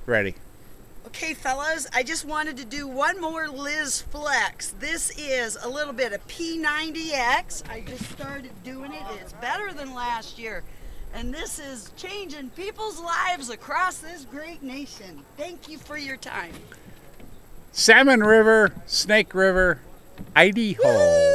Ready. Okay, fellas, I just wanted to do one more Liz flex. This is a little bit of P90X. I just started doing it. It's better than last year. And this is changing people's lives across this great nation. Thank you for your time. Salmon River, Snake River, Idaho.